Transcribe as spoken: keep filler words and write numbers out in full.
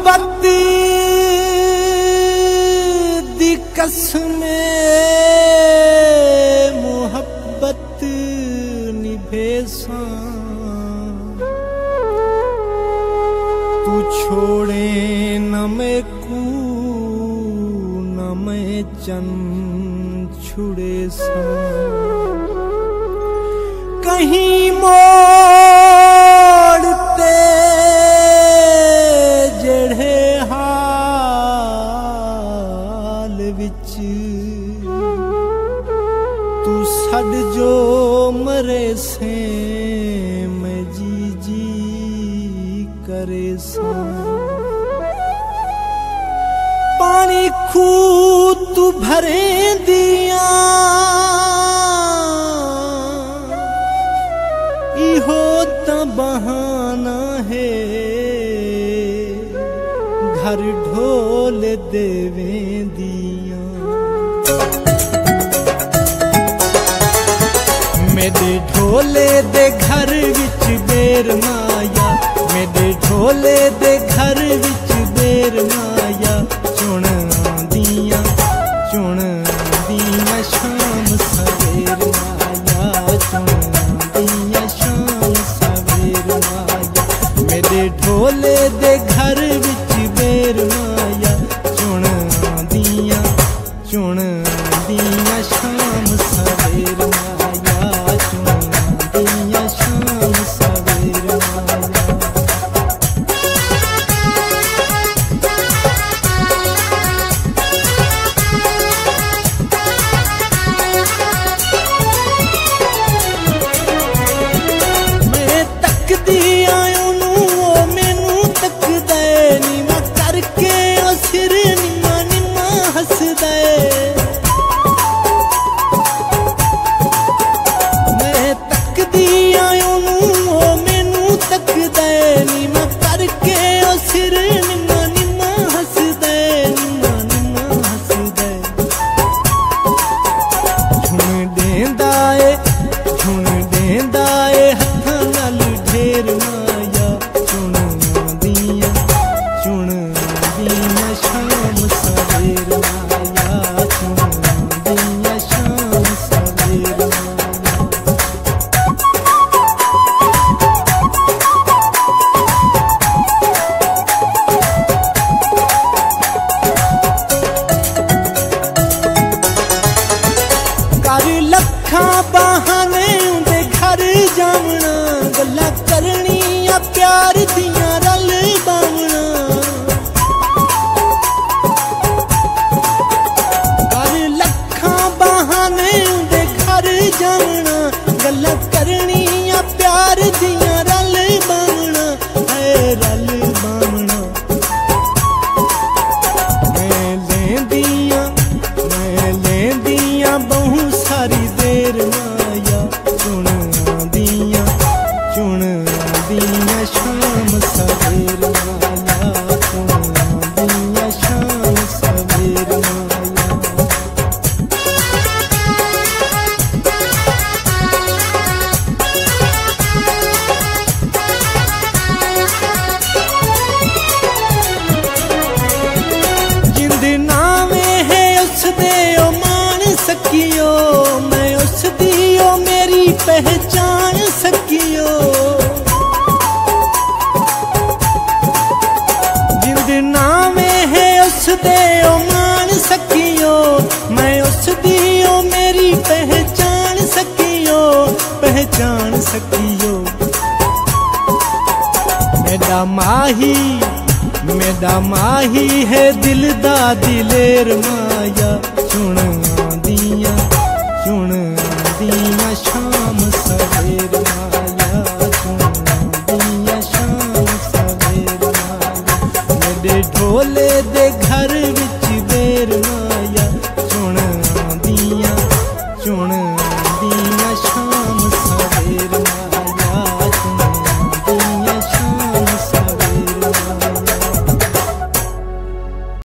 मोहब्बत दी कसमे मोहब्बत निभेसा तू छोड़े न मैं कू न मैं चन छुड़े सा कहीं मोड़ते जड़े हाल विच तू सद जो मरे से मैं जी जी करे सा पानी खू तू भरे दिया इहो त बहाना है घर ढोल देवे दिया मेरे ढोले दे घर विच बेर माया मेरे ढोले दे घर विच बेर माया चुन आंदियां चुन आंदियां शाम सवेर माया चुन आंदियां शाम सवेर माया मेरे ढोले दे घर विच बेर माया चुन आंदियां चुन आंदियां शाम सवेर माया चुन आंदियां शाम सवेर माया बहाने उनके घर जावना गल्ला करनिया प्यार दिया रल बावना कर लखा बहाने उनके घर जावना गल्ला करनिया प्यार दिया रल बावना है रल बावना मैं लेंदिया मैं लेंदिया बहु सारी देर माया चुन आंदियां चुन आंदियां शाम सवेर माया चुन आंदियां शाम सवेर माया जिंद नावे है उस दे ओ मान सकियो मैं उस दियो मेरी पहचान सकियो जिंद नामे है उस दे ओ मान सकियो मैं उस दियो मेरी पहचान सकियो पहचान सकियो मेरा माही मेरा माही है दिल दा दिलेर माया चुन